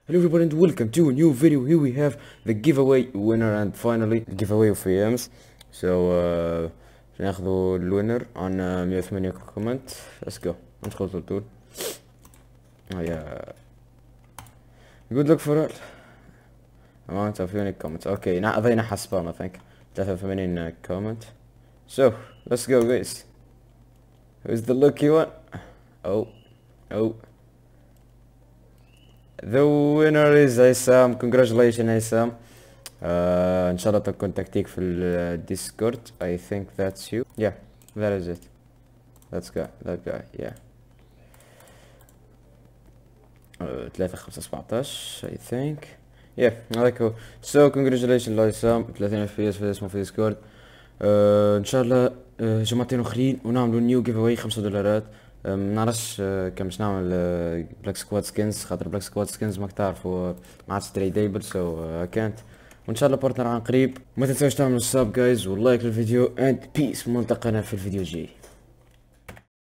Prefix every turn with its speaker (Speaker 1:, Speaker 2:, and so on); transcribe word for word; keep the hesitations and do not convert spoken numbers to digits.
Speaker 1: Hello everybody and welcome to a new video. Here we have the giveaway winner and finally the giveaway of A Ms. So uh, ناخذوا الوينر on uh, مية وثمانية comment. Let's go. ندخل على طول. Oh yeah. Good luck for all. Amount of unique comments. Okay, now هذا ينحى spam I think. ثلاثة وثمانين comment. So let's go guys. Who's the lucky one? Oh, oh. The winner is Aysam. Congratulations Aysam. Uh, إن شاء الله تكون تكتيك في الديسكورد. I think that's you. Yeah, that is it. That's guy. That guy. Yeah. Uh, ثلاثة خمسة سبعتاش I think. Yeah, هذاك هو. So congratulations لأيسام. ثلاثين اف بي اس في اسمه في ديسكورد. Uh, إن شاء الله uh, جماعتين أخرين ونعملوا نيو جيف أواي خمسة دولارات. منعرفش كان باش نعمل بلاك سكواد سكينز خاطر بلاك سكواد سكينز ماك تعرفوا ما عادش تريديبل سو كانت وان شاء الله بارتنر عن قريب. ما تنساوش تعملوا الساب جايز واللايك للفيديو اند بيس. ملتقانا في الفيديو الجاي.